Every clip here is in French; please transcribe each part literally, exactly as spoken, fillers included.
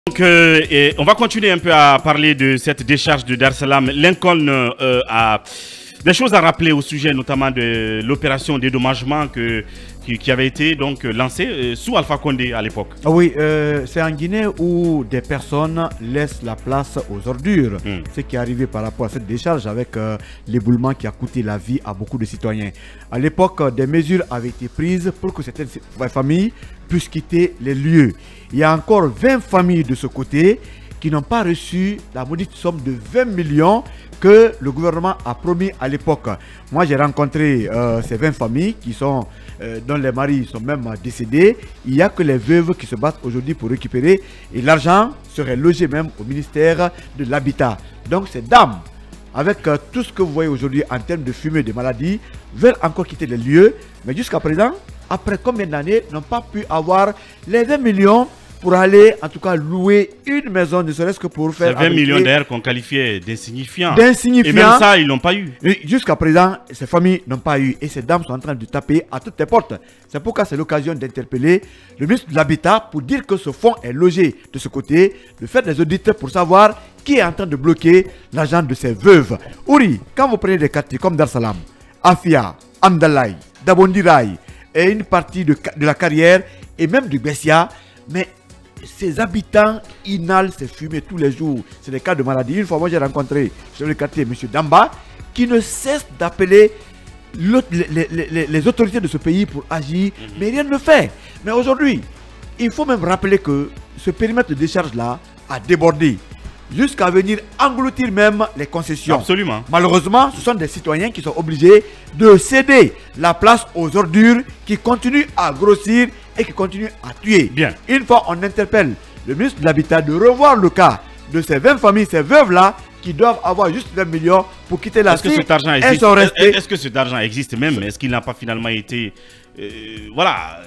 Donc, euh, et on va continuer un peu à parler de cette décharge de Dar es Salaam. Lincoln euh, a des choses à rappeler au sujet notamment de l'opération dédommagement que, qui, qui avait été donc lancée euh, sous Alpha Condé à l'époque. Ah oui, euh, c'est en Guinée où des personnes laissent la place aux ordures. Mm. Ce qui est arrivé par rapport à cette décharge avec euh, l'éboulement qui a coûté la vie à beaucoup de citoyens. À l'époque, des mesures avaient été prises pour que certaines familles puissent quitter les lieux. Il y a encore vingt familles de ce côté qui n'ont pas reçu la maudite somme de vingt millions que le gouvernement a promis à l'époque. Moi, j'ai rencontré euh, ces vingt familles qui sont, euh, dont les maris sont même décédés. Il n'y a que les veuves qui se battent aujourd'hui pour récupérer. Et l'argent serait logé même au ministère de l'Habitat. Donc, ces dames, avec euh, tout ce que vous voyez aujourd'hui en termes de fumée, de maladies, veulent encore quitter les lieux. Mais jusqu'à présent, après combien d'années, n'ont pas pu avoir les vingt millions pour aller, en tout cas, louer une maison, ne serait-ce que pour faire... vingt millions d'ailleurs qu'on qualifiait d'insignifiants. D'insignifiants. Et même ça, ils n'ont pas eu. Jusqu'à présent, ces familles n'ont pas eu. Et ces dames sont en train de taper à toutes les portes. C'est pourquoi c'est l'occasion d'interpeller le ministre de l'Habitat pour dire que ce fonds est logé de ce côté, de faire des audits pour savoir qui est en train de bloquer l'argent de ces veuves. Ouri, quand vous prenez des quartiers comme Dar es Salaam, Afia, Amdalaï, Dabondirai, et une partie de, de la carrière, et même du Bessia, mais ces habitants inhalent ces fumées tous les jours. C'est des cas de maladie. Une fois, moi, j'ai rencontré sur le quartier M. Damba, qui ne cesse d'appeler les, les, les, les autorités de ce pays pour agir, mmh. mais rien ne le fait. Mais aujourd'hui, il faut même rappeler que ce périmètre de décharge-là a débordé, jusqu'à venir engloutir même les concessions. Absolument. Malheureusement, ce sont des citoyens qui sont obligés de céder la place aux ordures qui continuent à grossir et qui continuent à tuer. Bien. Une fois, on interpelle le ministre de l'Habitat de revoir le cas de ces vingt familles, ces veuves-là, qui doivent avoir juste vingt millions pour quitter la Est-ce que cet argent existe? Est-ce que cet argent existe même? Est-ce qu'il n'a pas finalement été... Euh, voilà.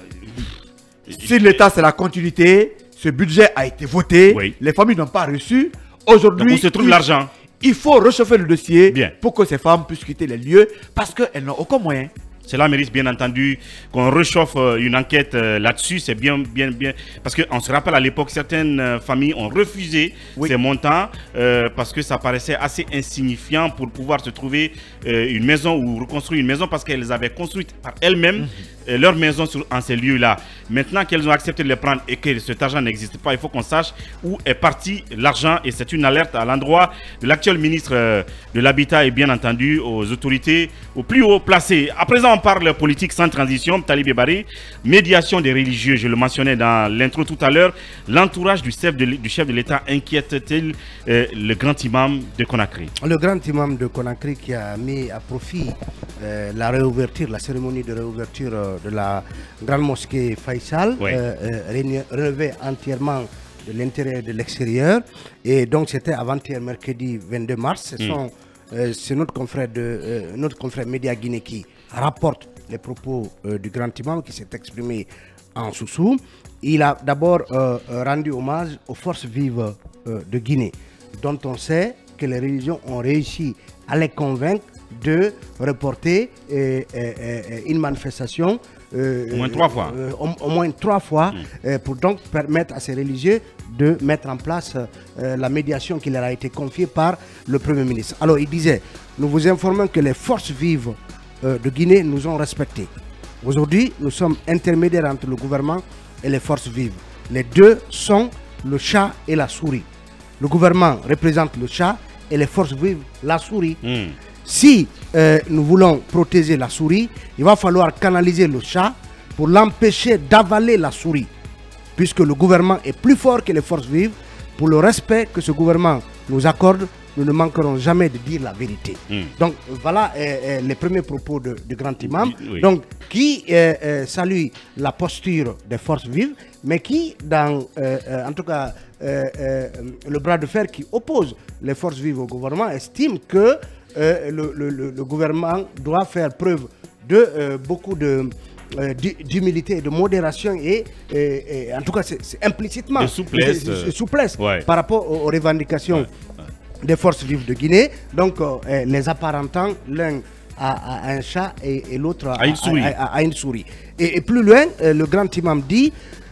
Si l'État, c'est la continuité, ce budget a été voté, oui. Les familles n'ont pas reçu. Aujourd'hui, où se trouve l'argent? Il faut réchauffer le dossier. Bien. Pour que ces femmes puissent quitter les lieux parce qu'elles n'ont aucun moyen. Cela mérite bien entendu qu'on réchauffe une enquête là-dessus. C'est bien, bien, bien. Parce qu'on se rappelle à l'époque, certaines familles ont refusé oui. ces montants euh, parce que ça paraissait assez insignifiant pour pouvoir se trouver euh, une maison ou reconstruire une maison parce qu'elles avaient construit par elles-mêmes mm-hmm. euh, leur maison sur, en ces lieux-là. Maintenant qu'elles ont accepté de les prendre et que cet argent n'existe pas, il faut qu'on sache où est parti l'argent. Et c'est une alerte à l'endroit de l'actuel ministre euh, de l'Habitat et bien entendu aux autorités au plus haut placées. À présent, on parle politique sans transition. Talib Ebari, médiation des religieux, je le mentionnais dans l'intro tout à l'heure. L'entourage du chef de, du chef de l'État inquiète-t-il euh, le grand imam de Conakry? Le grand imam de Conakry qui a mis à profit euh, la réouverture, la cérémonie de réouverture euh, de la grande mosquée Faisal, oui. euh, euh, relevée entièrement de l'intérieur et de l'extérieur. Et donc c'était avant-hier, mercredi vingt-deux mars. Ce mm. sont Euh, c'est notre confrère de euh, notre confrère Média Guinée qui rapporte les propos euh, du grand imam qui s'est exprimé en Soussou. Il a d'abord euh, rendu hommage aux forces vives euh, de Guinée, dont on sait que les religions ont réussi à les convaincre de reporter euh, euh, une manifestation Euh, au moins trois fois. Euh, au, au moins trois fois mmh. euh, pour donc permettre à ces religieux de mettre en place euh, la médiation qui leur a été confiée par le Premier ministre. Alors il disait, nous vous informons que les forces vives euh, de Guinée nous ont respectés. Aujourd'hui, nous sommes intermédiaires entre le gouvernement et les forces vives. Les deux sont le chat et la souris. Le gouvernement représente le chat et les forces vives la souris. Mmh. Si euh, nous voulons protéger la souris, il va falloir canaliser le chat pour l'empêcher d'avaler la souris. Puisque le gouvernement est plus fort que les forces vives, pour le respect que ce gouvernement nous accorde, nous ne manquerons jamais de dire la vérité. Mm. Donc voilà euh, euh, les premiers propos de, du grand imam, oui. donc, qui euh, euh, salue la posture des forces vives, mais qui, dans, euh, euh, en tout cas, euh, euh, le bras de fer qui oppose les forces vives au gouvernement, estime que Euh, le, le, le gouvernement doit faire preuve de euh, beaucoup de euh, d'humilité et de modération et, et, et en tout cas c'est implicitement de souplesse, de, de, de souplesse ouais. par rapport aux, aux revendications ouais. Ouais. des forces vives de Guinée, donc euh, les apparentant l'un à, à un chat et, et l'autre à, à, à, à une souris. Et, et plus loin, euh, le grand imam dit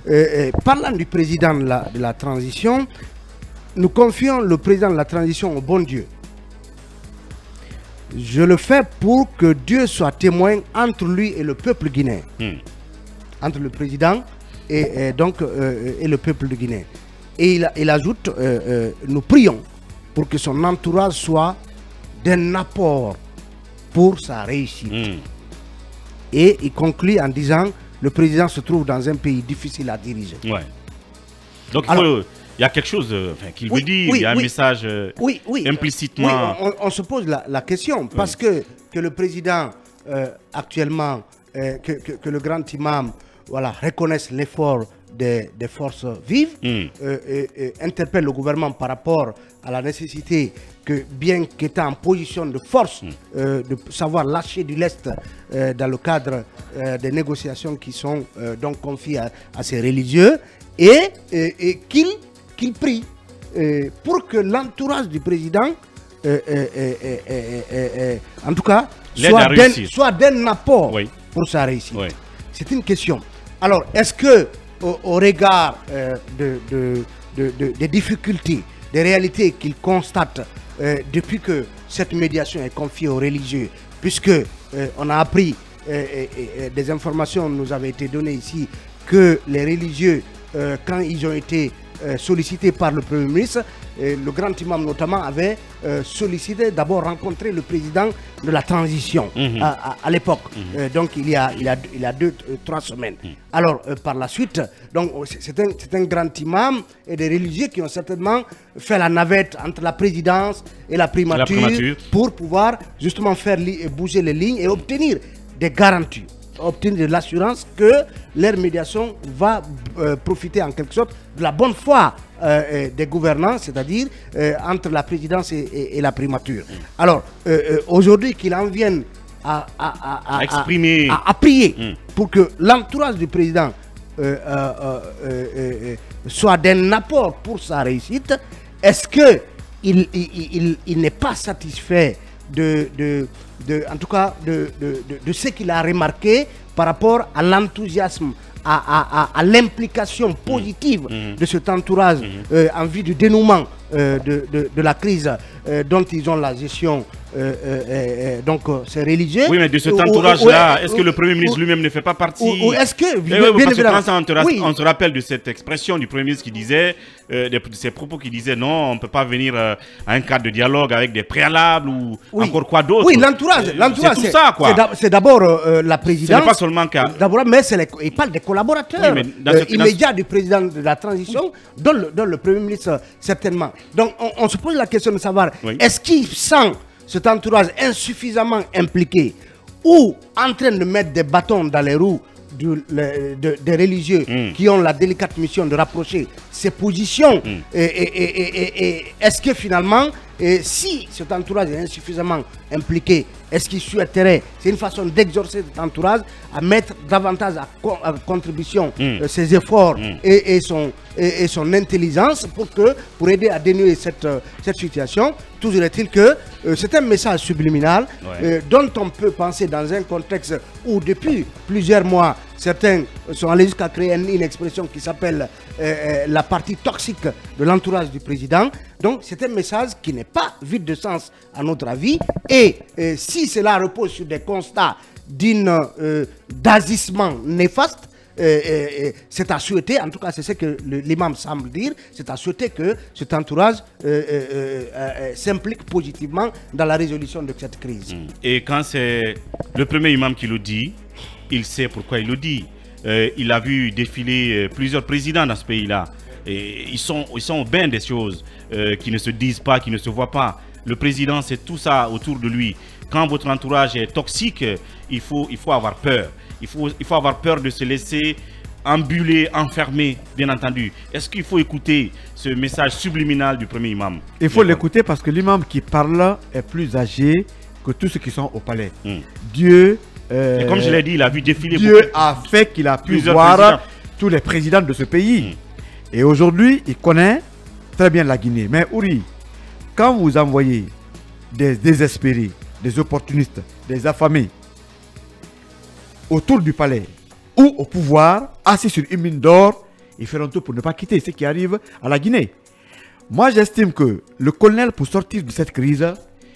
euh, parlant du président de la, de la transition, nous confions le président de la transition au bon Dieu. Je le fais pour que Dieu soit témoin entre lui et le peuple guinéen. Mm. Entre le président et, et, donc, euh, et le peuple de Guinée. Et il, il ajoute, euh, euh, nous prions pour que son entourage soit d'un apport pour sa réussite. Mm. Et il conclut en disant, le président se trouve dans un pays difficile à diriger. Ouais. Donc il, faut, il y a quelque chose euh, enfin, qu'il oui, veut dire, oui, il y a oui, un message euh, oui, oui, implicitement. Oui, on, on se pose la, la question, parce que, que le président euh, actuellement, euh, que, que, que le grand imam voilà, reconnaisse l'effort des, des forces vives, mm. euh, et, et interpelle le gouvernement par rapport à la nécessité que, bien qu'étant en position de force, mm. euh, de savoir lâcher du lest euh, dans le cadre euh, des négociations qui sont euh, donc confiées à, à ces religieux, et, et, et qu'il qu'il prie euh, pour que l'entourage du président, euh, euh, euh, euh, euh, euh, en tout cas, soit d'un apport oui. pour sa réussite. Oui. C'est une question. Alors, est-ce que, au, au regard euh, de, de, de, de, des difficultés, des réalités qu'il constate euh, depuis que cette médiation est confiée aux religieux, puisque euh, on a appris, euh, et, et, des informations nous avaient été données ici, que les religieux, euh, quand ils ont été euh, sollicités par le Premier ministre, et le grand imam notamment avait euh, sollicité d'abord rencontrer le président de la transition mmh. à, à, à l'époque, mmh. euh, donc il y a, il y a, il y a deux, euh, trois semaines. Mmh. Alors euh, par la suite, c'est un, un grand imam et des religieux qui ont certainement fait la navette entre la présidence et la primature, la primature. pour pouvoir justement faire bouger les lignes et obtenir des garanties, obtenir de l'assurance que leur médiation va euh, profiter en quelque sorte de la bonne foi Euh, des gouvernants, c'est-à-dire euh, entre la présidence et, et, et la primature. Mm. Alors, euh, euh, aujourd'hui, qu'il en vienne à, à, à, à exprimer, à, à prier mm. pour que l'entourage du président euh, euh, euh, euh, euh, soit d'un apport pour sa réussite, est-ce qu'il il, il, il, il n'est pas satisfait de, de, de, en tout cas, de, de, de, de ce qu'il a remarqué par rapport à l'enthousiasme, à, à, à, à l'implication positive mmh. de cet entourage mmh. euh, en vue du dénouement euh, de, de, de la crise euh, dont ils ont la gestion, euh, euh, donc euh, c'est religieux. Oui, mais de cet entourage-là, est-ce que le Premier ministre lui-même ne fait pas partie? Ou, ou est-ce que... Eh bien, oui, parce que quand ça, on, te, oui. on se rappelle de cette expression du Premier ministre qui disait, euh, de, de ses propos qui disaient non, on ne peut pas venir euh, à un cadre de dialogue avec des préalables ou oui. encore quoi d'autre. Oui, l'entourage, l'entourage, c'est tout ça, quoi. C'est d'abord euh, la présidence. Ce n'est pas seulement qu'à... D'abord, mais les, il parle des collaborateurs oui, euh, cette, immédiats dans... du président de la transition, dont le, dont le Premier ministre, certainement. Donc, on, on se pose la question de savoir, oui. est-ce qu'il sent cet entourage insuffisamment impliqué ou en train de mettre des bâtons dans les roues de, de, de, des religieux mm. qui ont la délicate mission de rapprocher ces positions mm. et, et, et, et, et est-ce que finalement, et si cet entourage est insuffisamment impliqué, est-ce qu'il souhaiterait, c'est une façon d'exorcer cet entourage, à mettre davantage à, co à contribution mm. euh, ses efforts mm. et, et, son, et, et son intelligence pour, que, pour aider à dénouer cette, euh, cette situation. Toujours est-il que euh, c'est un message subliminal ouais. euh, dont on peut penser dans un contexte où depuis plusieurs mois, certains sont allés jusqu'à créer une, une expression qui s'appelle euh, la partie toxique de l'entourage du président. Donc c'est un message qui n'est pas vide de sens à notre avis. Et euh, si cela repose sur des constats d'une euh, d'agissement néfaste, euh, euh, c'est à souhaiter, en tout cas c'est ce que l'imam semble dire, c'est à souhaiter que cet entourage euh, euh, euh, s'implique positivement dans la résolution de cette crise. Et quand c'est le premier imam qui le dit, il sait pourquoi il le dit. Euh, il a vu défiler plusieurs présidents dans ce pays-là. Et ils sont, ils sont au bain des choses euh, qui ne se disent pas, qui ne se voient pas. Le président, c'est tout ça autour de lui. Quand votre entourage est toxique, il faut, il faut avoir peur. Il faut, il faut avoir peur de se laisser embuler, enfermer, bien entendu. Est-ce qu'il faut écouter ce message subliminal du premier imam? Il faut l'écouter parce que l'imam qui parle est plus âgé que tous ceux qui sont au palais. Hmm. Dieu... Euh, Et comme je l'ai dit, il a vu défiler Dieu beaucoup, a fait qu'il a pu voir présidents. tous les présidents de ce pays. Mmh. Et aujourd'hui, il connaît très bien la Guinée. Mais Ouri, quand vous envoyez des désespérés, des opportunistes, des affamés autour du palais ou au pouvoir, assis sur une mine d'or, ils feront tout pour ne pas quitter ce qui arrive à la Guinée. Moi, j'estime que le colonel, pour sortir de cette crise,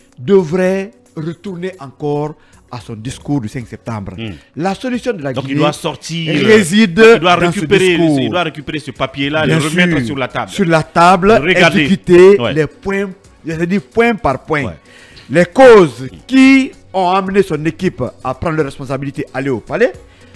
devrait retourner encore à son discours du cinq septembre. Mm. La solution de la Donc Guinée il doit sortir, réside il doit dans récupérer, ce discours. Il doit récupérer ce papier-là, le Bien remettre sûr, sur la table. Sur la table, Regarder. exécuter Ouais. les points, c'est-à-dire point par point. Ouais. Les causes qui ont amené son équipe à prendre leurs responsabilités, aller au palais,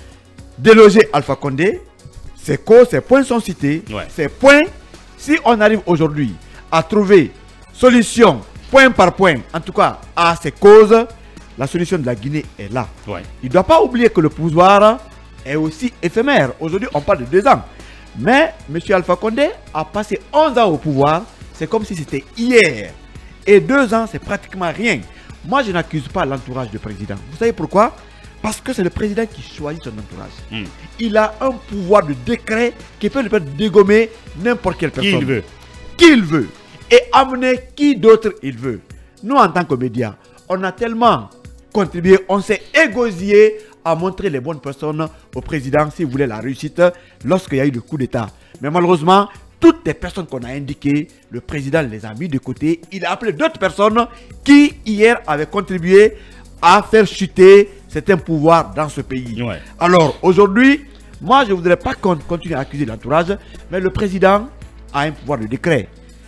déloger Alpha Condé, ces causes, ces points sont cités. Ouais. Ces points, si on arrive aujourd'hui à trouver solution point par point, en tout cas à ces causes, la solution de la Guinée est là. Ouais. Il ne doit pas oublier que le pouvoir est aussi éphémère. Aujourd'hui, on parle de deux ans. Mais M. Alpha Condé a passé onze ans au pouvoir. C'est comme si c'était hier. Et deux ans, c'est pratiquement rien. Moi, je n'accuse pas l'entourage du président. Vous savez pourquoi? Parce que c'est le président qui choisit son entourage. Mm. Il a un pouvoir de décret qui peut lui permettre de dégommer n'importe quelle personne. Qui il veut. Qui il veut. Et amener qui d'autre il veut. Nous, en tant que médias, on a tellement contribué, on s'est égosillé à montrer les bonnes personnes au président s'il voulait la réussite lorsqu'il y a eu le coup d'État. Mais malheureusement, toutes les personnes qu'on a indiquées, le président les a mis de côté. Il a appelé d'autres personnes qui, hier, avaient contribué à faire chuter certains pouvoirs dans ce pays. Ouais. Alors, aujourd'hui, moi, je ne voudrais pas qu'on continue à accuser l'entourage, mais le président a un pouvoir de décret.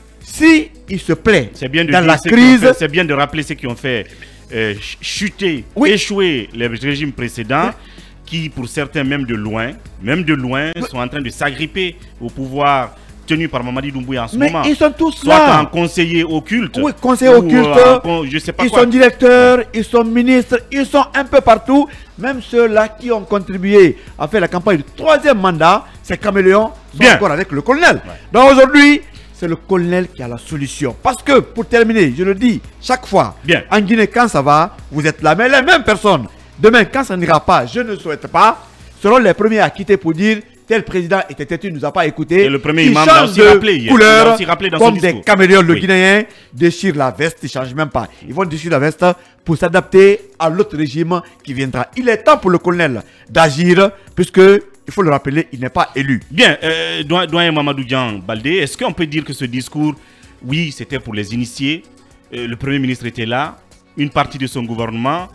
Si il se plaît bien de dans la ceux crise... C'est bien de rappeler ceux qui ont fait euh, chuter, Oui. échouer les régimes précédents, oui. qui, pour certains, même de loin, même de loin, oui. sont en train de s'agripper au pouvoir tenu par Mamadi Doumbouya en ce Mais moment. ils sont tous Soit là. en conseiller occulte. Oui, conseiller occulte. Euh, je sais pas ils quoi. sont directeurs, ils sont ministres, ils sont un peu partout. Même ceux-là qui ont contribué à faire la campagne du troisième mandat, ces caméléons sont Bien. encore avec le colonel. Ouais. Donc aujourd'hui, c'est le colonel qui a la solution. Parce que, pour terminer, je le dis chaque fois, Bien. en Guinée, quand ça va, vous êtes là. Mais les mêmes personnes, demain, quand ça n'ira pas, je ne souhaite pas, seront les premiers à quitter pour dire tel président était têtu, ne nous a pas écouté. Et le premier Ils imam l'a changent aussi de rappelé hier. Il couleur, l'a aussi rappelé dans comme son des discours. caméléons. Le Oui. Guinéen déchire la veste, ils ne changent même pas. Ils vont déchirer la veste pour s'adapter à l'autre régime qui viendra. Il est temps pour le colonel d'agir, puisque, il faut le rappeler, il n'est pas élu. Bien, euh, doyen, doyen Mamadou Dian Baldé, est-ce qu'on peut dire que ce discours, oui, c'était pour les initiés, euh, le Premier ministre était là, une partie de son gouvernement,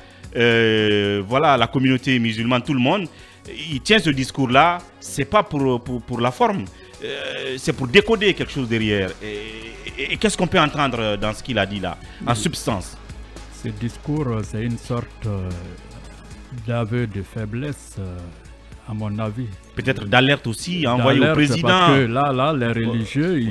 euh, voilà, la communauté musulmane, tout le monde, il tient ce discours-là, c'est pas pour, pour, pour la forme, euh, c'est pour décoder quelque chose derrière. Et, et, et qu'est-ce qu'on peut entendre dans ce qu'il a dit là, en substance? Ce discours, c'est une sorte euh, d'aveu de faiblesse, euh, à mon avis. Peut-être d'alerte aussi, envoyé au président. Parce que là, là, les religieux, Ouais. ils,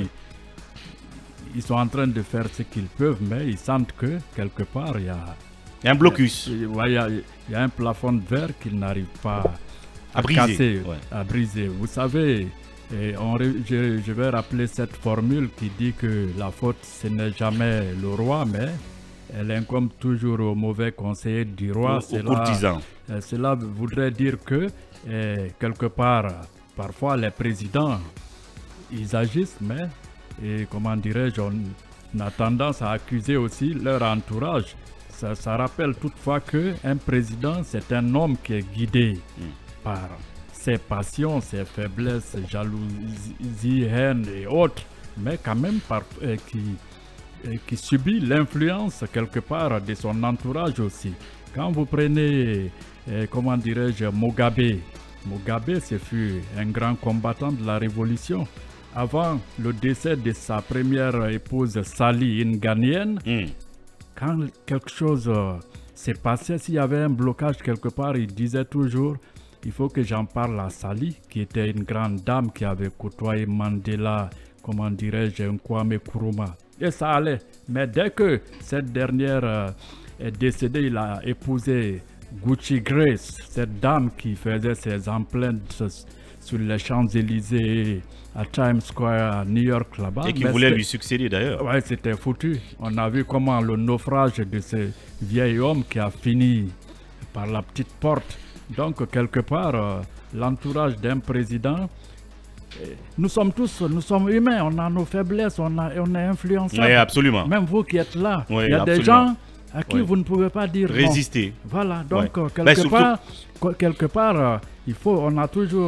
ils sont en train de faire ce qu'ils peuvent, mais ils sentent que quelque part, il y a... Il y a un blocus. Il y a, il y a- il y a un plafond de verre qu'ils n'arrivent pas à, À briser, casser, ouais. à briser. Vous savez, et on, re- je, je vais rappeler cette formule qui dit que la faute, ce n'est jamais le roi, mais elle incombe toujours au mauvais conseiller du roi. Au- au Cela- courtisan. euh, Cela voudrait dire que, euh, quelque part, parfois les présidents, ils agissent, mais, et comment dirais-je, on a tendance à accuser aussi leur entourage. Ça, ça rappelle toutefois qu'un président, c'est un homme qui est guidé Mm. par ses passions, ses faiblesses, jalousie, haine et autres, mais quand même par, euh, qui, euh, qui subit l'influence quelque part de son entourage aussi. Quand vous prenez, euh, comment dirais-je, Mugabe, Mugabe, ce fut un grand combattant de la révolution. Avant le décès de sa première épouse Sali, une Ghanéenne, Mm. quand quelque chose euh, s'est passé, s'il y avait un blocage quelque part, il disait toujours il faut que j'en parle à Sali, qui était une grande dame qui avait côtoyé Mandela, comment dirais-je, un Kwame Nkrumah. Et ça allait. Mais dès que cette dernière euh, est décédée, il a épousé Gucci Grace, cette dame qui faisait ses emplettes sur les Champs-Élysées, à Times Square, à New York, là-bas. Et qui Mais voulait c'était- lui succéder d'ailleurs. Ouais, c'était foutu. On a vu comment le naufrage de ce vieil homme qui a fini par la petite porte. Donc, quelque part, euh, l'entourage d'un président, euh, nous sommes tous, nous sommes humains, on a nos faiblesses, on, a, on est influençables. Oui, absolument. Même vous qui êtes là, Oui, il y a des absolument. gens à qui Oui. vous ne pouvez pas dire non. Résister. Voilà, donc Ouais. euh, quelque, Ben, surtout- part, co- quelque part, euh, il faut, on a toujours euh,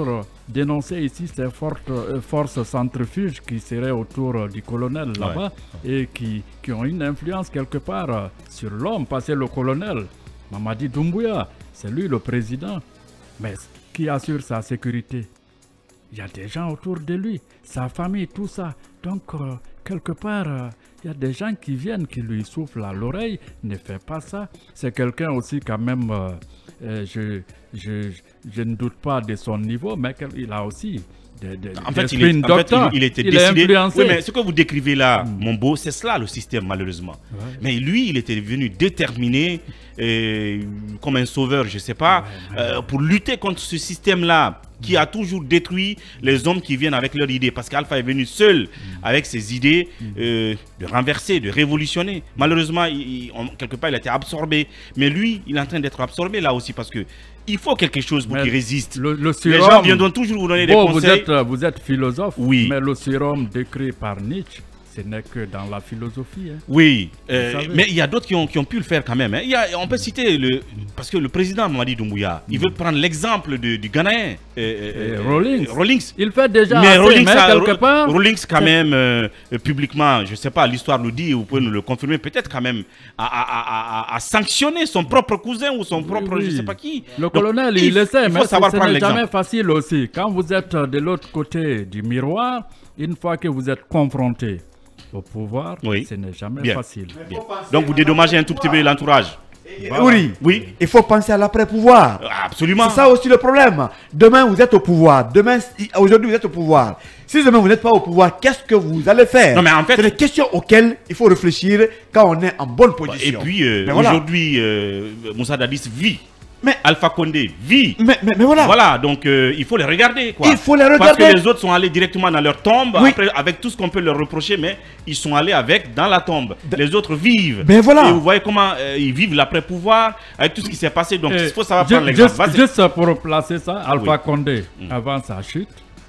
dénoncer ici ces fortes, euh, forces centrifuges qui seraient autour euh, du colonel là-bas ouais. et qui, qui ont une influence quelque part euh, sur l'homme, parce que le colonel, Mamadi Doumbouya, c'est lui le président, mais qui assure sa sécurité? Il y a des gens autour de lui, sa famille, tout ça. Donc, euh, quelque part, euh, il y a des gens qui viennent, qui lui soufflent à l'oreille. Ne fais pas ça. C'est quelqu'un aussi quand même, euh, euh, je, je, je ne doute pas de son niveau, mais il a aussi... De, de, en, fait, il est, en fait, il, il était il décidé. Oui, mais ce que vous décrivez là, mm. mon beau, c'est cela le système, malheureusement. Ouais. Mais lui, il était venu déterminé, euh, comme un sauveur, je ne sais pas, ouais, ouais. Euh, pour lutter contre ce système-là, qui a toujours détruit les hommes qui viennent avec leurs idées. Parce qu'Alpha est venu seul, mm. avec ses idées, euh, de renverser, de révolutionner. Malheureusement, il, on, quelque part, il a été absorbé. Mais lui, il est en train d'être absorbé là aussi, parce que il faut quelque chose pour qu'il résiste. Le, le sérum, les gens viendront toujours vous donner bon, des conseils. Vous êtes, vous êtes philosophe, oui. mais le sérum décrit par Nietzsche, ce n'est que dans la philosophie. Hein. Oui, euh, mais il y a d'autres qui ont, qui ont pu le faire quand même. Hein. Il y a, on peut citer, le, parce que le président Mamadi Doumbouya, il veut prendre l'exemple du Ghanéen. Euh, euh, Rawlings. Rawlings. Il fait déjà mais assez, Rawlings, mais a, quelque part... Rawlings quand même, euh, publiquement, je ne sais pas, l'histoire nous dit, vous pouvez nous le confirmer, peut-être quand même, a, a, a, a sanctionné son propre cousin ou son propre, oui, oui. je ne sais pas qui. Le Donc, colonel, il, il le sait, mais ce n'est jamais facile aussi. Quand vous êtes de l'autre côté du miroir, une fois que vous êtes confronté au pouvoir, oui. ce n'est jamais Bien. facile. Bien. Donc vous dédommagez un tout petit peu l'entourage. Voilà. Oui, oui, il faut penser à l'après-pouvoir. Absolument. C'est ça aussi le problème. Demain, vous êtes au pouvoir. Demain, aujourd'hui, vous êtes au pouvoir. Si demain, vous n'êtes pas au pouvoir, qu'est-ce que vous allez faire? Non, mais en fait, c'est des questions auxquelles il faut réfléchir quand on est en bonne position. Et puis, euh, aujourd'hui, voilà. euh, Moussa Dadis vit. Mais Alpha Condé vit. Mais, mais, mais voilà. Voilà, donc euh, il faut les regarder. Quoi. Il faut les regarder. Parce que les autres sont allés directement dans leur tombe, oui. après, avec tout ce qu'on peut leur reprocher, mais ils sont allés avec dans la tombe. De... Les autres vivent. Mais voilà. Et vous voyez comment euh, ils vivent l'après-pouvoir, avec tout ce qui s'est passé. Donc il faut savoir je, prendre l'exemple. Juste, juste pour placer ça, Alpha oui. Condé, mm. avant sa chute,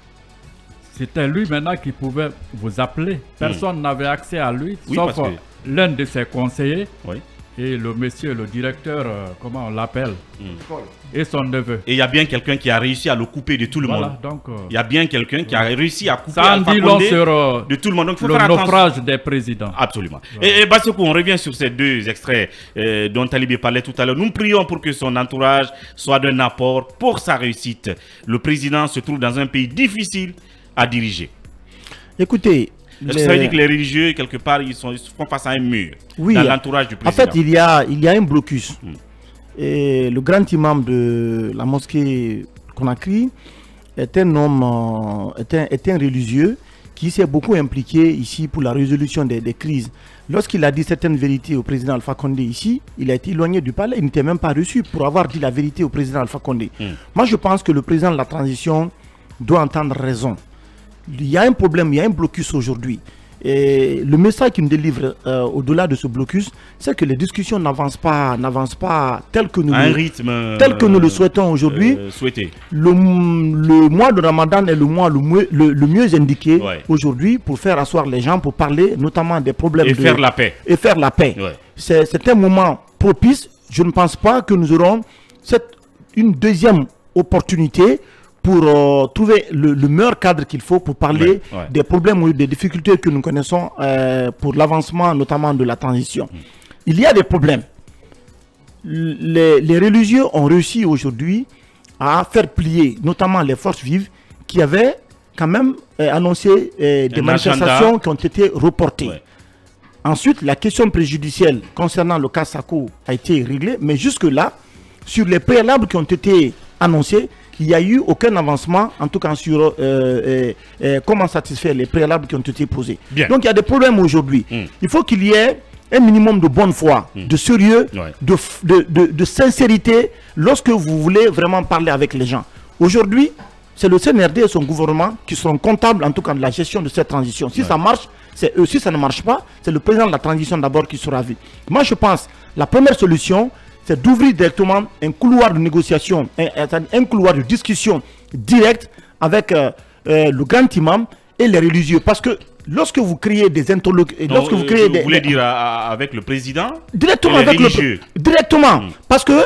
c'était lui maintenant qui pouvait vous appeler. Personne mm. n'avait accès à lui, oui, sauf que... l'un de ses conseillers. Oui. Et le monsieur, le directeur, euh, comment on l'appelle, mm. et son neveu. Et il y a bien quelqu'un qui a réussi à le couper de tout le voilà, monde. Donc, euh, il y a bien quelqu'un qui a réussi à couper ça en dit long sur euh, de tout le monde. Donc, faut le faire naufrage des présidents. Absolument. Ouais. Et, et Bassekou, on revient sur ces deux extraits euh, dont Talibé parlait tout à l'heure. Nous prions pour que son entourage soit d'un apport pour sa réussite. Le président se trouve dans un pays difficile à diriger. Écoutez... Est-ce que ça veut dire que les religieux, quelque part, ils, sont, ils font face à un mur oui, dans l'entourage du président? En fait, il y a, il y a un blocus. Hmm. Et le grand imam de la mosquée Conakry est un homme, est un, est un religieux qui s'est beaucoup impliqué ici pour la résolution des, des crises. Lorsqu'il a dit certaines vérités au président Alpha Condé ici, il a été éloigné du palais. Il n'était même pas reçu pour avoir dit la vérité au président Alpha Condé. Hmm. Moi, je pense que le président de la transition doit entendre raison. Il y a un problème, il y a un blocus aujourd'hui. Et le message qu'il me délivre euh, au-delà de ce blocus, c'est que les discussions n'avancent pas, n'avancent pas tel que nous, un le, rythme, tel que nous le souhaitons aujourd'hui. Euh, souhaité. Le, le mois de Ramadan est le mois le mieux, le, le mieux indiqué ouais. aujourd'hui pour faire asseoir les gens, pour parler notamment des problèmes. Et de, faire la paix. Et faire la paix. Ouais. C'est un moment propice. Je ne pense pas que nous aurons cette, une deuxième opportunité pour euh, trouver le, le meilleur cadre qu'il faut pour parler ouais, ouais. des problèmes ou des difficultés que nous connaissons euh, pour l'avancement notamment de la transition. Mmh. Il y a des problèmes. Les, les religieux ont réussi aujourd'hui à faire plier notamment les forces vives qui avaient quand même euh, annoncé euh, des Un manifestations agenda. qui ont été reportées. Ouais. Ensuite, la question préjudicielle concernant le cas Sako a été réglée, mais jusque-là, sur les préalables qui ont été annoncés, il n'y a eu aucun avancement, en tout cas sur euh, euh, euh, comment satisfaire les préalables qui ont été posés. Bien. Donc il y a des problèmes aujourd'hui. Mm. Il faut qu'il y ait un minimum de bonne foi, mm. de sérieux, ouais. de, de, de, de sincérité lorsque vous voulez vraiment parler avec les gens. Aujourd'hui, c'est le C N R D et son gouvernement qui seront comptables en tout cas de la gestion de cette transition. Si ouais. ça marche, c'est eux. Si ça ne marche pas, c'est le président de la transition d'abord qui sera vu. Moi je pense la première solution, c'est d'ouvrir directement un couloir de négociation, un, un couloir de discussion directe avec euh, euh, le grand imam et les religieux. Parce que lorsque vous créez des interlocuteurs... Lorsque vous créez vous des... voulez dire à, à, avec le président? Directement avec religieux. le Directement. Mmh. Parce que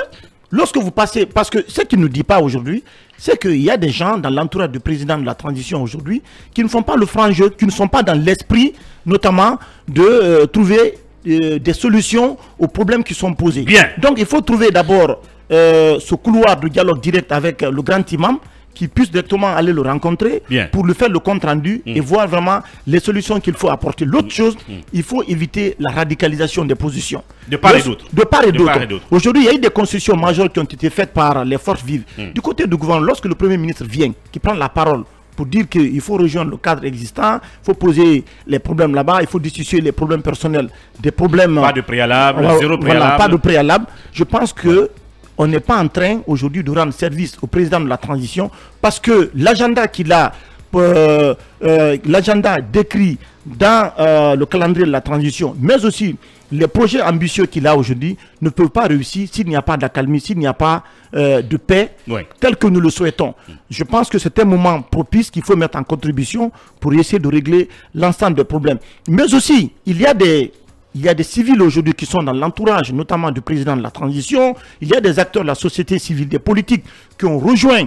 lorsque vous passez, parce que ce qu'il ne dit pas aujourd'hui, c'est qu'il y a des gens dans l'entourage du président de la transition aujourd'hui qui ne font pas le franc jeu, qui ne sont pas dans l'esprit, notamment, de euh, trouver euh, des solutions aux problèmes qui sont posés. Bien. Donc il faut trouver d'abord euh, ce couloir de dialogue direct avec euh, le grand imam, qui puisse directement aller le rencontrer. Bien. Pour lui faire le compte rendu mmh. et voir vraiment les solutions qu'il faut apporter. L'autre mmh. chose, mmh. il faut éviter la radicalisation des positions. De part et d'autre. De part et d'autre. Aujourd'hui, il y a eu des concessions majeures qui ont été faites par les forces vives. Mmh. Du côté du gouvernement, lorsque le Premier ministre vient, qui prend la parole pour dire qu'il faut rejoindre le cadre existant, il faut poser les problèmes là-bas, il faut dissocier les problèmes personnels des problèmes... Pas de préalable, euh, zéro préalable. Voilà, pas de préalable. Je pense que... Ouais. On n'est pas en train aujourd'hui de rendre service au président de la transition parce que l'agenda qu'il a, euh, euh, l'agenda décrit dans euh, le calendrier de la transition, mais aussi les projets ambitieux qu'il a aujourd'hui ne peuvent pas réussir s'il n'y a pas d'accalmie, s'il n'y a pas euh, de paix ouais. tel que nous le souhaitons. Je pense que c'est un moment propice qu'il faut mettre en contribution pour essayer de régler l'ensemble des problèmes. Mais aussi, il y a des... Il y a des civils aujourd'hui qui sont dans l'entourage, notamment du président de la transition. Il y a des acteurs de la société civile, des politiques qui ont rejoint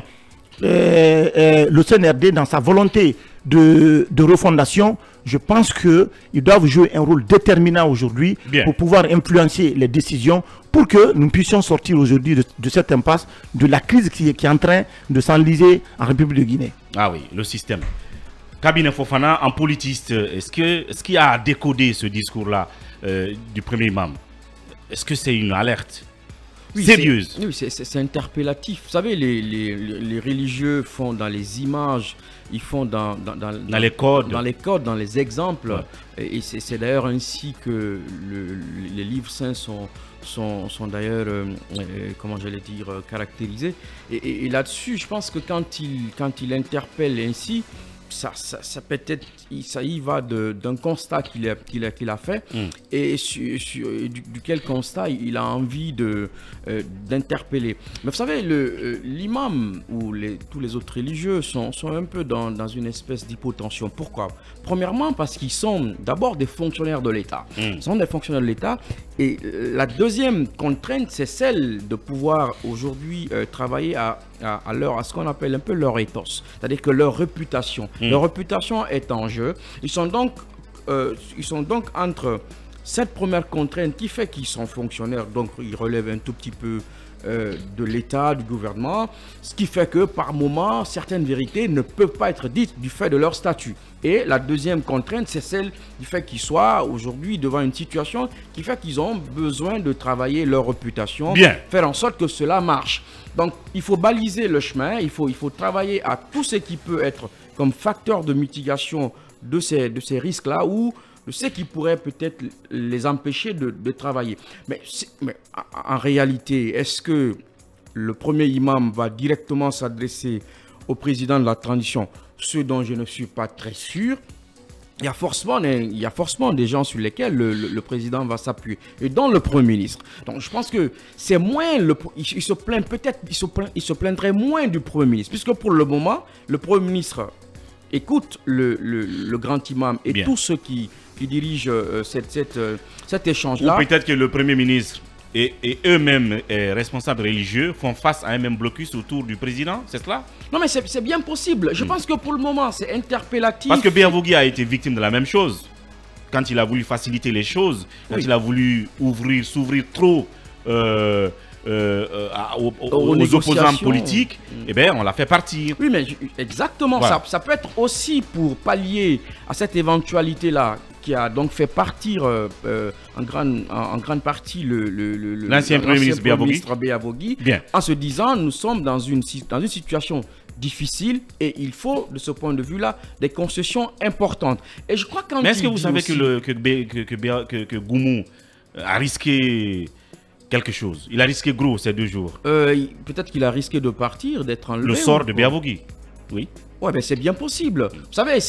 euh, euh, le C N R D dans sa volonté de, de refondation. Je pense qu'ils doivent jouer un rôle déterminant aujourd'hui pour pouvoir influencer les décisions pour que nous puissions sortir aujourd'hui de, de cette impasse, de la crise qui, qui est en train de s'enliser en République de Guinée. Ah oui, le système. Kabine Fofana, en politiste, est-ce que, est-ce qu'il a décodé ce discours-là euh, du premier imam? Est-ce que c'est une alerte oui, sérieuse? Oui, c'est interpellatif. Vous savez, les, les, les religieux font dans les images, ils font dans, dans, dans, dans les codes, dans les codes, dans les exemples. Ouais. Et c'est d'ailleurs ainsi que le, les livres saints sont, sont, sont d'ailleurs, euh, comment j'allais dire, caractérisés. Et, et, et là-dessus, je pense que quand il, quand il interpelle ainsi, Ça, ça, ça peut-être, ça y va d'un constat qu'il a, qu'il a, qu'il a fait mm. et sur, sur, du, duquel constat il a envie de euh, d'interpeller. Mais vous savez, euh, l'imam ou les, tous les autres religieux sont, sont un peu dans, dans une espèce d'hypotension. Pourquoi? Premièrement, parce qu'ils sont d'abord des fonctionnaires de l'État. Mm. Ils sont des fonctionnaires de l'État. Et euh, la deuxième contrainte, c'est celle de pouvoir aujourd'hui euh, travailler à, à, à, leur, à ce qu'on appelle un peu leur ethos. C'est-à-dire que leur réputation. Mmh. Leur réputation est en jeu. Ils sont donc, euh, ils sont donc entre cette première contrainte qui fait qu'ils sont fonctionnaires, donc ils relèvent un tout petit peu euh, de l'État, du gouvernement, ce qui fait que par moment, certaines vérités ne peuvent pas être dites du fait de leur statut. Et la deuxième contrainte, c'est celle du fait qu'ils soient aujourd'hui devant une situation qui fait qu'ils ont besoin de travailler leur réputation, Bien. faire en sorte que cela marche. Donc, il faut baliser le chemin, il faut, il faut travailler à tout ce qui peut être comme facteur de mitigation de ces, de ces risques-là ou de ce qui pourrait peut-être les empêcher de, de travailler. Mais, mais en, en réalité, est-ce que le premier imam va directement s'adresser au président de la transition? Ce dont je ne suis pas très sûr. Il y a forcément, il y a forcément des gens sur lesquels le, le, le président va s'appuyer, et dont le Premier ministre. Donc je pense que c'est moins, le, il, il se plaint peut-être, il se plaint, il se plaindrait moins du Premier ministre, puisque pour le moment, le Premier ministre écoute le, le, le grand imam et Bien. tous ceux qui, qui dirigent euh, cette, cette, euh, cet échange-là. Ou peut-être que le Premier ministre et, et eux-mêmes, eh, responsables religieux, font face à un même blocus autour du président, c'est cela? Non, mais c'est bien possible. Je mmh. pense que pour le moment, c'est interpellatif. Parce que Béavougui a été victime de la même chose. Quand il a voulu faciliter les choses, quand oui. il a voulu ouvrir, s'ouvrir trop euh, euh, à, aux, aux, aux opposants politiques, mmh. eh bien, on l'a fait partir. Oui, mais exactement. Voilà. Ça, ça peut être aussi pour pallier à cette éventualité-là, qui a donc fait partir euh, euh, en, grande, en, en grande partie l'ancien le, le, Premier ministre Béavougui, en se disant nous sommes dans une, dans une situation difficile et il faut, de ce point de vue-là, des concessions importantes. Et je crois quand Mais est-ce que vous savez aussi... que, le, que, que, que, que, que Goumou a risqué quelque chose? Il a risqué gros ces deux jours. Euh, Peut-être qu'il a risqué de partir, d'être enlevé. Le sort de Béavougui, oui. Ouais, mais c'est bien possible. Vous savez,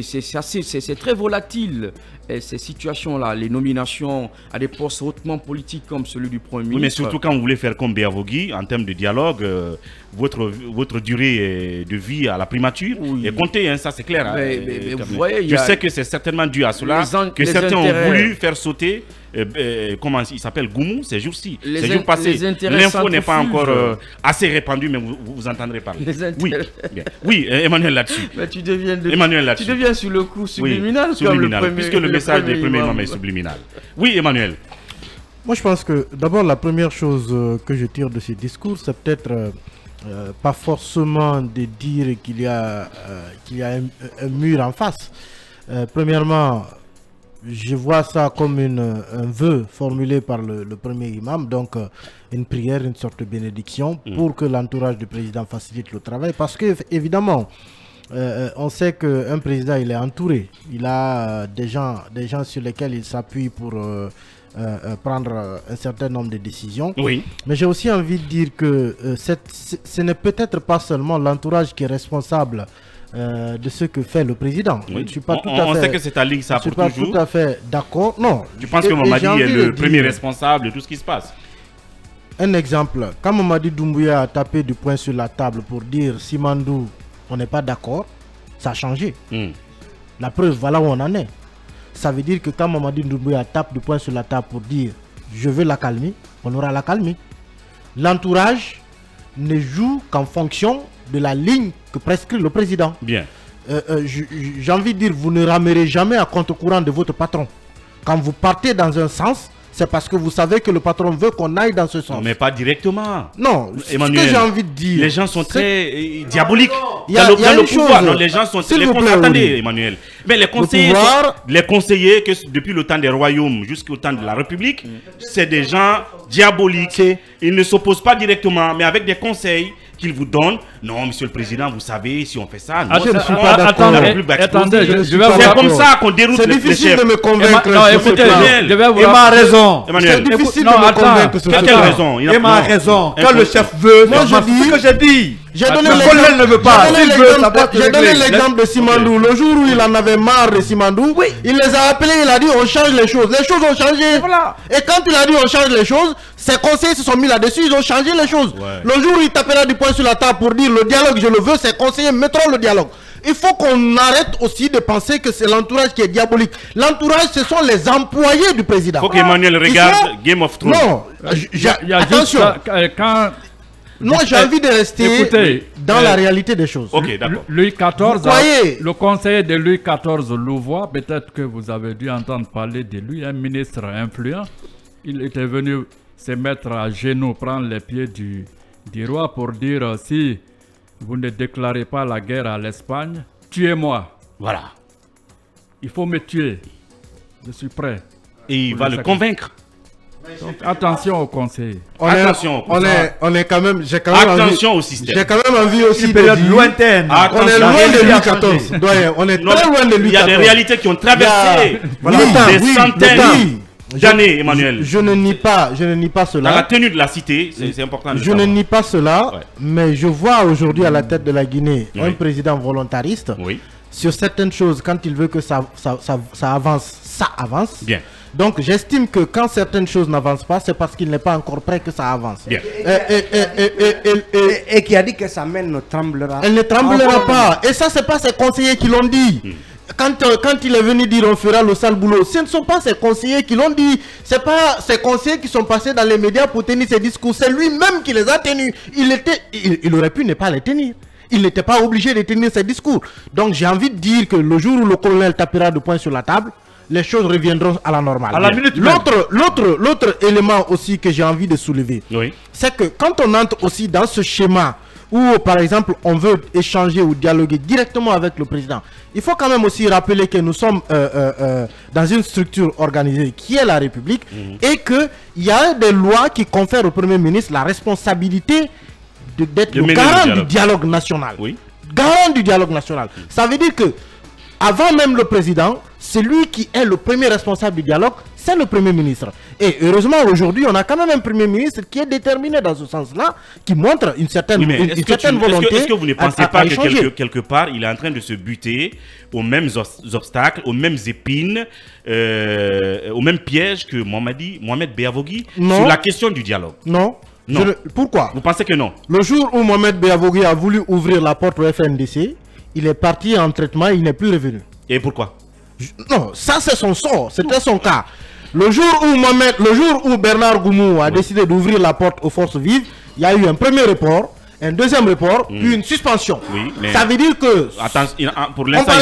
c'est très volatile, ces situations-là, les nominations à des postes hautement politiques comme celui du Premier ministre. Oui, mais surtout quand vous voulez faire comme Béavougui, en termes de dialogue, euh, votre, votre durée de vie à la primature oui. est comptée, hein, ça c'est clair. Mais, hein, mais, mais euh, vous voyez, je sais que c'est certainement dû à cela, que certains ont voulu faire sauter euh, euh, comment il s'appelle, Goumou, ces jours-ci, Les ces in- jours passés. les intérêts L'info n'est pas centrifuges. encore euh, assez répandue, mais vous, vous, vous entendrez parler. Les Oui, intérêts. bien. Oui, euh, Emmanuel là-dessus. Mais tu deviens, de- Emmanuel tu là-dessus. deviens sur le coup Oui, subliminal, comme subliminal, le premier, puisque le, message des premiers imams est subliminal. Oui, Emmanuel. Moi, je pense que d'abord, la première chose euh, que je tire de ces discours, c'est peut-être euh, euh, pas forcément de dire qu'il y a, euh, qu'il y a un, un mur en face. Euh, premièrement, je vois ça comme une, un vœu formulé par le, le premier imam, donc euh, une prière, une sorte de bénédiction Mm. pour que l'entourage du président facilite le travail. Parce que, évidemment, euh, on sait qu'un président, il est entouré. Il a euh, des gens, des gens sur lesquels il s'appuie pour euh, euh, euh, prendre euh, un certain nombre de décisions. Oui. Mais j'ai aussi envie de dire que euh, cette- ce ce n'est peut-être pas seulement l'entourage qui est responsable euh, de ce que fait le président. Oui. Je ne suis pas on tout on- à on fait, sait que c'est ta ligne, ça je suis pour pas toujours. tout à fait d'accord. Non. Tu penses Et- que et Mamadi j'ai est envie de le dire premier responsable de tout ce qui se passe? Un exemple, quand Mamadi Doumbouya a tapé du poing sur la table pour dire Simandou, on n'est pas d'accord, ça a changé. Hmm. La preuve, voilà où on en est. Ça veut dire que quand Mamadi Doumbouya tape du poing sur la table pour dire je veux la calmer, on aura la calmer. L'entourage ne joue qu'en fonction de la ligne que prescrit le président. Bien. Euh, euh, je- je- J'ai envie de dire, vous ne ramerez jamais à contre-courant de votre patron. Quand vous partez dans un sens, c'est parce que vous savez que le patron veut qu'on aille dans ce sens. Non, mais pas directement. Non, ce Emmanuel, que j'ai envie de dire. Les gens sont c'est- très euh, diaboliques. Il y a- dans le, il y a dans le une pouvoir, chose, non, les gens sont s'il les vous cons- plaît, attendez, Rudy. Emmanuel. Mais les conseillers, pouvoir- sont- les conseillers que depuis le temps des royaumes jusqu'au temps de la République, c'est des gens diaboliques. Ils ne s'opposent pas directement, mais avec des conseils qu'ils vous donnent. Non, monsieur le président, vous savez, si on fait ça, nous, Attends, ça- suis on- pas la d'accord. République va Attendez, exploser. je- je suis vais pas vous C'est d'accord. comme ça qu'on déroute C'est les, les difficile chefs. de me convaincre. Emma- non, sur ce écoutez, plan. Emmanuel, je vais vous Emma a raison. Emmanuel, C'est difficile non, de me attends. convaincre sur Quelle ce quelle plan. raison? Il y en a- Emma a non. raison. Un Quand le peu. chef veut, Moi, je c'est dis- ce que j'ai dit. J'ai donné Le l'exemple- colonel ne veut pas. j'ai donné S'il veut, ça l'exemple- doit se J'ai donné régler. l'exemple de Simandou. Le jour où il en avait marre de Simandou, il les a appelés, il a dit on change les choses. Les choses ont changé. Voilà. Et quand il a dit on change les choses, ses conseillers se sont mis là-dessus, ils ont changé les choses. Ouais. Le jour où il tapera du poing sur la table pour dire le dialogue, je le veux, ses conseillers mettront le dialogue. Il faut qu'on arrête aussi de penser que c'est l'entourage qui est diabolique. L'entourage, ce sont les employés du président. Faut qu'Emmanuel Ils regarde sont- Game of Thrones. Non, j- Il y a, il y a juste attention. ça, euh, quand Moi, j'ai Eh, envie de rester écoutez, dans euh, la réalité des choses. Ok, d'accord. Louis quatorze, Vous croyez- le conseiller de Louis quatorze Louvois, peut-être que vous avez dû entendre parler de lui, un ministre influent. Il était venu se mettre à genoux, prendre les pieds du, du roi pour dire euh, si vous ne déclarez pas la guerre à l'Espagne, tuez-moi. Voilà. Il faut me tuer. Je suis prêt. Et il Pour va le le sacrifier. convaincre. Donc, attention aux conseillers. On est, Attention, on est, on est quand même, j'ai quand même Attention envie, au système. j'ai quand même envie aussi Une de période dire, lointaine. on est Attention. loin de Rien Louis n'a quatorze, changé. doyen, on est Non, très loin de Louis il y a des quatorze. réalités qui ont traversé Voilà. des Oui, le temps, centaines oui. d'années, Emmanuel. Je, je ne nie pas, je ne nie pas Dans la cela. tenue de la cité, c'est c'est important de le Je ne savoir. nie pas cela, Ouais. mais je vois aujourd'hui à la tête de la Guinée un Oui. président volontariste. Oui, Sur certaines choses, quand il veut que ça, ça, ça, ça avance, ça avance. bien. Donc j'estime que quand certaines choses n'avancent pas, c'est parce qu'il n'est pas encore prêt que ça avance. Bien. Et, et- et- et- et- et- et- Et, et qui a dit que sa main ne tremblera. Elle ne tremblera Encore. pas. Et ça, c'est pas ses conseillers qui l'ont dit. Quand, euh, quand il est venu dire on fera le sale boulot, ce ne sont pas ses conseillers qui l'ont dit. C'est pas ses conseillers qui sont passés dans les médias pour tenir ses discours. C'est lui-même qui les a tenus. Il, était, il, il aurait pu ne pas les tenir. Il n'était pas obligé de tenir ses discours. Donc j'ai envie de dire que le jour où le colonel tapera du poing sur la table, les choses reviendront à la normale. À la minute même. L'autre, l'autre, l'autre élément aussi que j'ai envie de soulever, Oui. c'est que quand on entre aussi dans ce schéma où, par exemple, on veut échanger ou dialoguer directement avec le président, il faut quand même aussi rappeler que nous sommes euh, euh, euh, dans une structure organisée qui est la République et qu'il y a des lois qui confèrent au Premier ministre la responsabilité de- d'être De le mener garant le du dialogue. dialogue national. Oui. Garant du dialogue national. Ça veut dire que avant même le président, c'est lui qui est le premier responsable du dialogue, c'est le Premier ministre. Et heureusement, aujourd'hui, on a quand même un Premier ministre qui est déterminé dans ce sens-là, qui montre une certaine, Oui, mais une, est-ce une que, tu- certaine est-ce que- volonté. est-ce que vous ne à- pensez à- pas à que échanger. quelque, quelque part, il est en train de se buter aux mêmes os- obstacles, aux mêmes épines, euh, aux mêmes pièges que Mohamedi- Mohamed Beavogui Non. sur la question du dialogue? Non, Non. Je ne- Pourquoi? Vous pensez que non? Le jour où Mohamed Beavogui a voulu ouvrir la porte au F N D C, il est parti en traitement, il n'est plus revenu. Et pourquoi? Je- Non, ça c'est son sort, c'était son cas. Le jour où Mohamed, le jour où Bernard Goumou a oui. décidé d'ouvrir la porte aux forces vives, il y a eu un premier report, un deuxième report, mmh. puis une suspension. Oui, mais ça veut dire que... Attends, il, pour l'instant,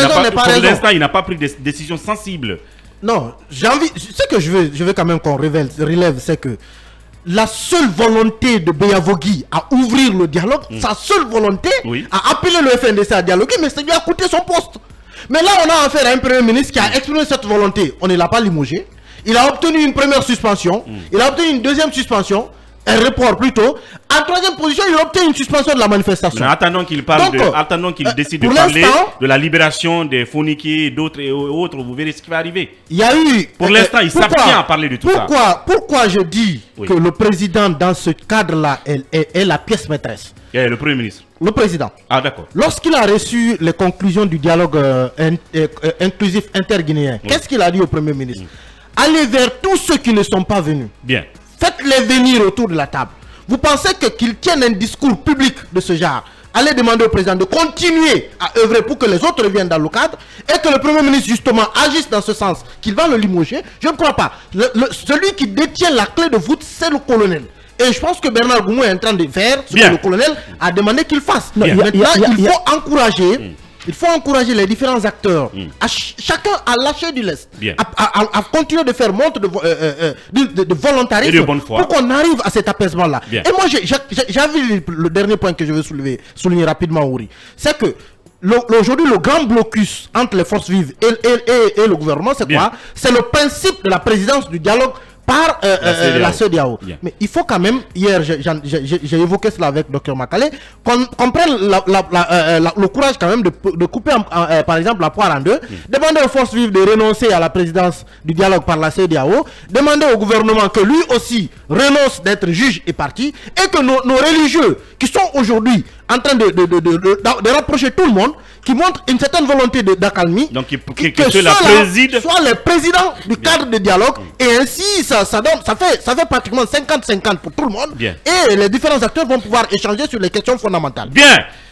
il n'a pas, pas pris des décisions sensibles. Non, j'ai envie... Ce que je veux, je veux quand même qu'on relève, c'est que la seule volonté de Beyavogui à ouvrir le dialogue, mmh. sa seule volonté oui. à appeler le F N D C à dialoguer, mais ça lui a coûté son poste. Mais là, on a affaire à un premier ministre qui a exprimé cette volonté. On ne l'a pas limogé. Il a obtenu une première suspension. Mmh. Il a obtenu une deuxième suspension. Un report plutôt. En troisième position, il a obtenu une suspension de la manifestation. Mais attendons qu'il parle Donc, de, attendons qu'il euh, décide de parler de la libération des Founiqués et d'autres et autres. Vous verrez ce qui va arriver. Il y a eu... Pour euh, l'instant, il s'abstient à parler de tout pourquoi, ça. Pourquoi je dis oui. que le président, dans ce cadre-là, est, est, est la pièce maîtresse? Et le Premier ministre. Le président. Ah, d'accord. Lorsqu'il a reçu les conclusions du dialogue euh, in, euh, inclusif interguinéen, oui. qu'est-ce qu'il a dit au Premier ministre? oui. Allez vers tous ceux qui ne sont pas venus. Bien. Faites-les venir autour de la table. Vous pensez que qu'il tienne un discours public de ce genre? Allez demander au président de continuer à œuvrer pour que les autres reviennent dans le cadre et que le Premier ministre justement agisse dans ce sens, qu'il va le limoger. Je ne crois pas. Le, le, celui qui détient la clé de voûte, c'est le colonel. Et je pense que Bernard Goumou est en train de faire ce Bien. que le colonel a demandé qu'il fasse. Non, Maintenant, y a, y a, il faut encourager... Mm. Il faut encourager les différents acteurs, mm. à ch chacun à lâcher du lest, à, à, à, à continuer de faire montre de, euh, euh, de, de, de volontarisme de bonne foi. pour qu'on arrive à cet apaisement-là. Et moi, j'avais le, le dernier point que je veux soulever, souligner rapidement, Ouri, c'est que aujourd'hui, le grand blocus entre les forces vives et, et, et, et le gouvernement, c'est quoi? C'est le principe de la présidence du dialogue par euh, la, euh, la C E D E A O. Mais il faut quand même, hier j'ai évoqué cela avec docteur Makale, qu'on qu prenne la, la, la, euh, la, le courage quand même de, de couper en, en, euh, par exemple la poire en deux, mm. demander aux forces vives de renoncer à la présidence du dialogue par la C E D E A O, demander au gouvernement que lui aussi renonce d'être juge et parti, et que nos, nos religieux qui sont aujourd'hui en train de, de, de, de, de, de rapprocher tout le monde, qui montre une certaine volonté d'accalmie, donc il, que, que, que cela préside... soit les présidents du Bien. cadre de dialogue, mm. et ainsi ça, ça, donne, ça, fait, ça fait pratiquement cinquante cinquante pour tout le monde, Bien. et les différents acteurs vont pouvoir échanger sur les questions fondamentales. Bien.